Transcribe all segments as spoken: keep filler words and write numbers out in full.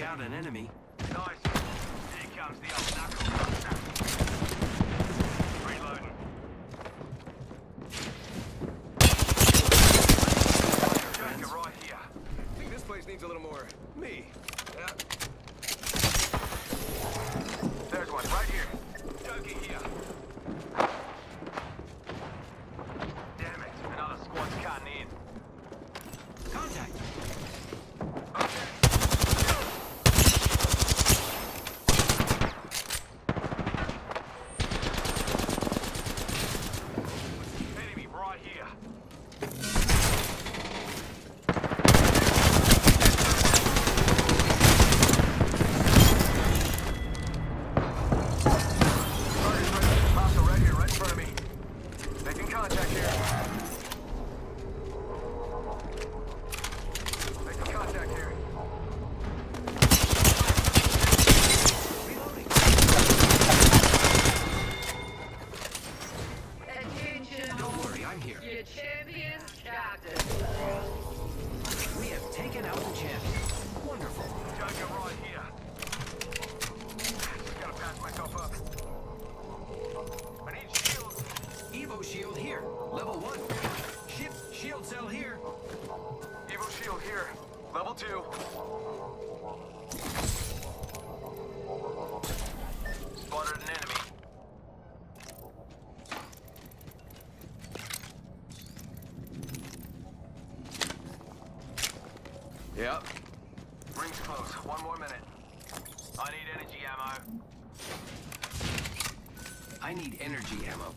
out an enemy. Nice. Here comes the old knuckle buster. Reloading. Joker right here. I think this place needs a little more me. Yeah. There's one right here. Joker here. Damn it. Another squad's cutting in. Contact. Enemy right here. Hostile right here, right in front of me. Making contact here. Making contact here. Attention, Don't worry, I'm here. your champion captain. We have taken out the champion. Wonderful. Joker right here. Just gotta patch myself up. I need shields. Evo shield here. Level one. Ship shield cell here. Evo shield here. Level two. Spotted an enemy. Yep. Rings close. One more minute. I need energy ammo. I need energy ammo.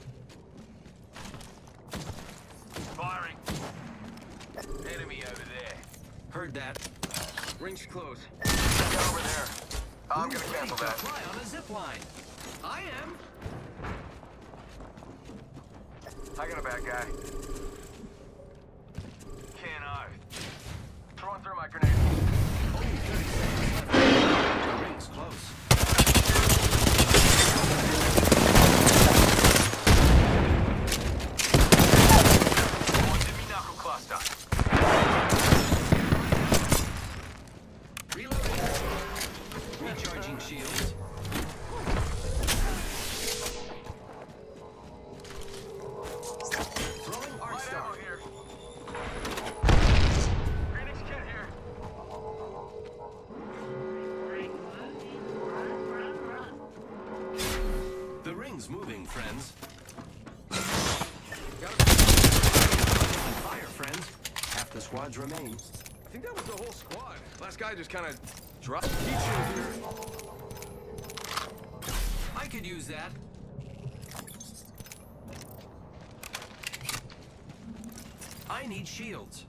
Firing. Enemy over there. Heard that. Rings close. Get over there. I'm Who's gonna ready cancel to that. fly on a zip line? I am. I got a bad guy. Can't I? Throwing through my grenade. Only thirty seconds left. The ring's close. One's in me knuckle cluster. Reloading. Recharging shields. Throwing arc Light star. ammo here. Phoenix kit here. Run, run, run. The ring's moving, friends. Got On fire, friends. Half the squads remain. I think that was the whole squad. Last guy just kind of dropped. Heat shield here. I could use that. I need shields.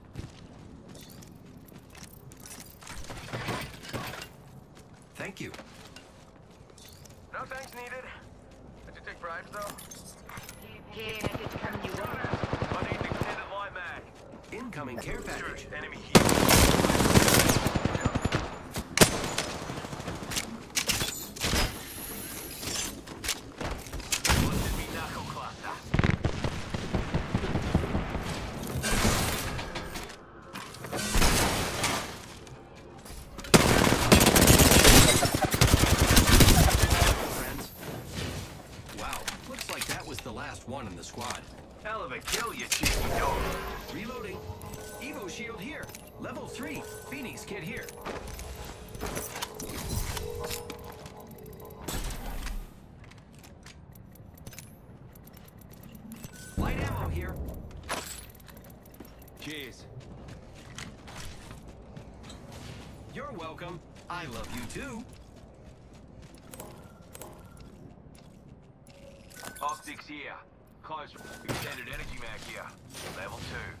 Thank you. No thanks needed. Did you take bribes though? Can't get from you. I need an extended light mag. Incoming care package. Sure, enemy here. One's in me knuckle cluster. Friends. Wow, looks like that was the last one in the squad. Hell of a kill, you cheeky dog. Reloading. Evo shield here. Level three. Phoenix kit here. Light ammo here. Cheers. You're welcome. I love you too. Optics here. Close. Extended energy mag here. Level two.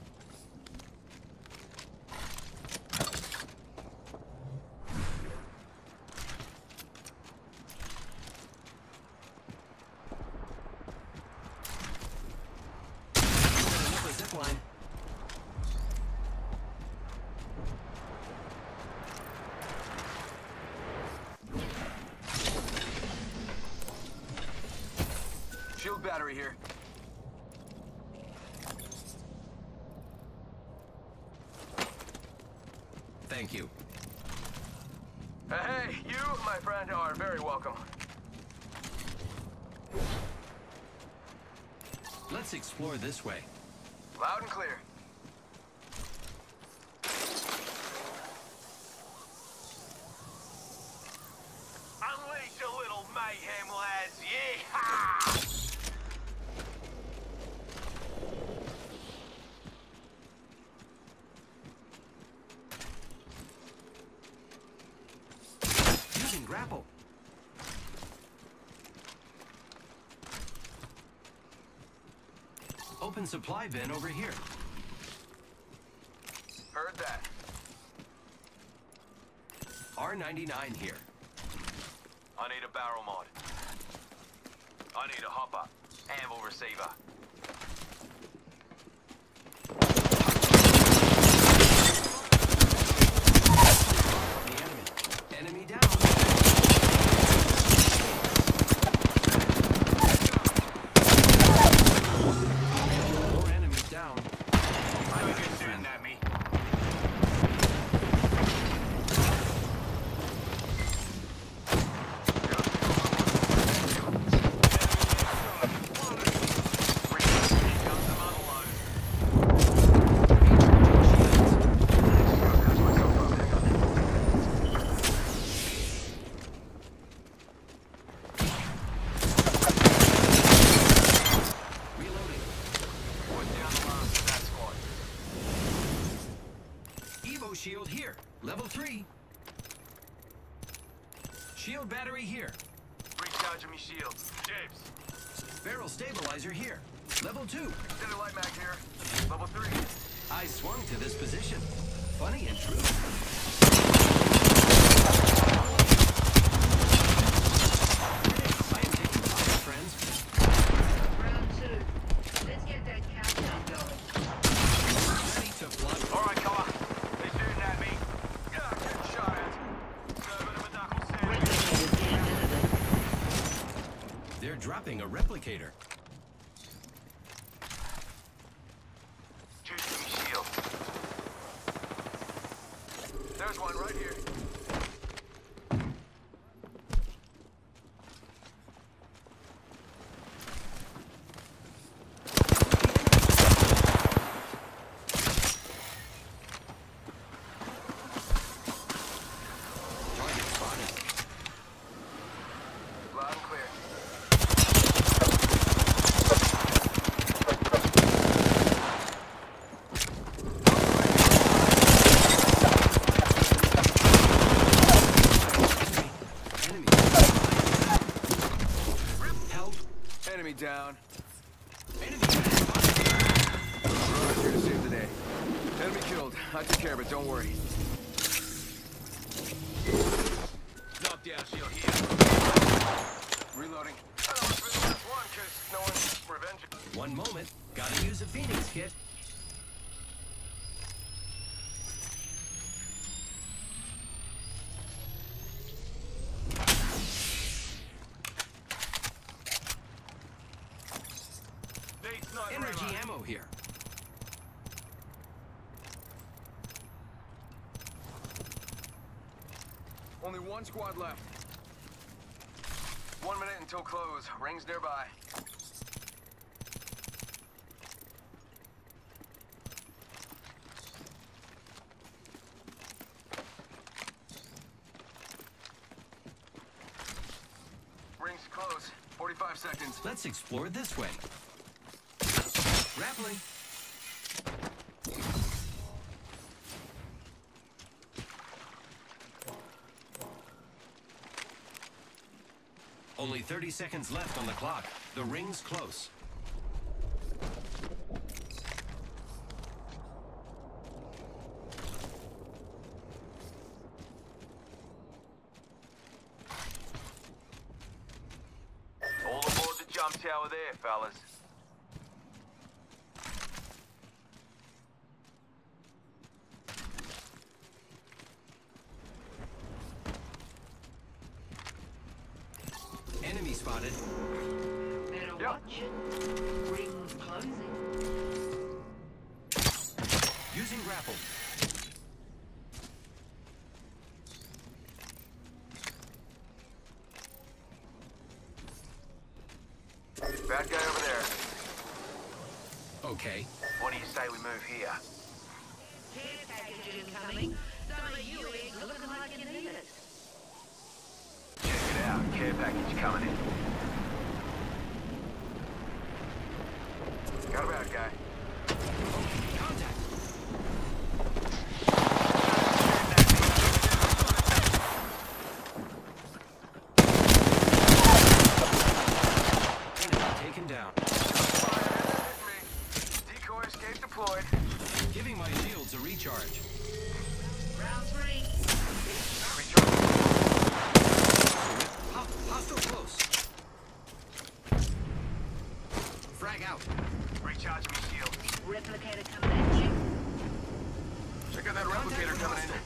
Another zip line. Shield battery here. Thank you. Uh, hey, you, my friend, are very welcome. Let's explore this way. Loud and clear. Unleash a little mayhem, lads. Yeehaw! Using grapple. Open supply bin over here. Heard that. R ninety-nine here. I need a barrel mod. I need a hopper. Anvil receiver. The enemy. Enemy down. More enemies down. I'm a good friend. At me. Reloading. Put down the last of that squad. Evo shield here. Level three. Shield battery here. Recharging me shields. James. Barrel stabilizer here. Level two. Extended light mag here. Level three. I swung to this position. Funny and true. I am taking fire, friends. Round two. Let's get that countdown going. Ready to flood. All right, cover. They're shooting at me. Yeah, getting shot at. Serving them a knuckle sandwich. Replicators being delivered. They're dropping a replicator. Juicing me shield. There's one right here. Target spotted. Loud and clear. Enemy. Help. Enemy down. Enemy. Rona's here to save the day. Enemy killed. I took care of it, don't worry. Knockdown shield here. Reloading. I know it's been the last one, cause no one's revenging. One moment. Gotta use a Phoenix kit. Big sniper Energy ammo. ammo here. Only one squad left. One minute until close. Rings nearby. Rings close. forty-five seconds. Let's explore this way. Grappling. Only thirty seconds left on the clock. The ring's close. All aboard the jump tower there, fellas. Enemy spotted. Better Yep. watch it. Ring's closing. Using grapple. Bad guy over there. Okay. What do you say we move here? Care package incoming. Some of you ain't looking like you need it. Check it out. Care package coming in. Got a bad guy. Contact. Enemy taken down. Decoy escape deployed. Giving my shields a recharge. Round three. Ho- hostile close. Frag out. Recharge me shield. Replicator coming at you. Check out that replicator coming in.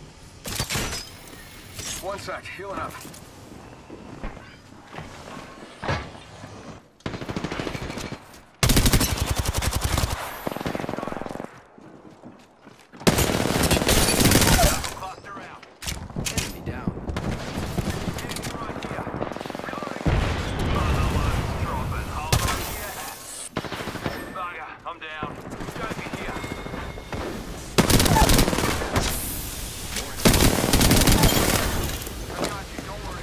One sec, healing up. Cluster out. Enemy down. Enemy right here. Reloading. Otherwise dropping. Hold on to your hat. Bugger, I'm down. Don't be here. I got you, don't worry.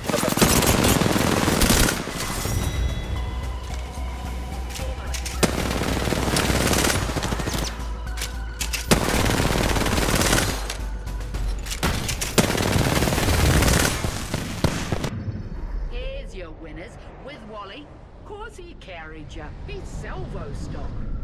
Here's your winners with Wally. Course he carried ya. He's salvo stock.